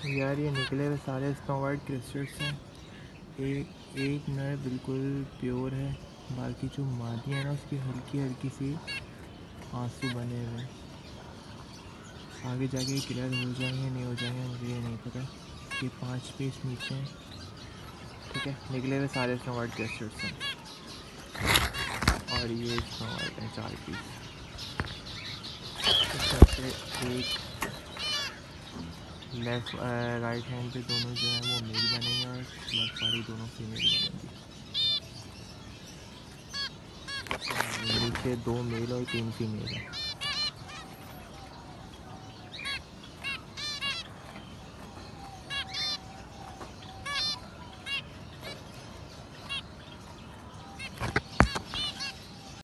यार ये निकले हुए सारे स्नो वाइट क्रिस्टल्स हैं। एक नर बिल्कुल प्योर है, बाकी जो मादी है ना उसकी हल्की हल्की सी आंसू बने हुए हैं। आगे जाके क्लियर हो जाएंगे नहीं हो जाएंगे मुझे ये नहीं पता। ये 5 पीस नीचे हैं। ठीक है, निकले हुए सारे स्नो वाइट क्रिस्टल्स हैं और ये स्नो वाइट हैं 4 पीस। इसमें से एक लेफ़्ट राइट हैंड पे दोनों जो हैं वो मेल बनेंगे और लेफ़्ट वाली दोनों फीमेल बनेंगी। नीचे 2 मेल और 3 फीमेल है।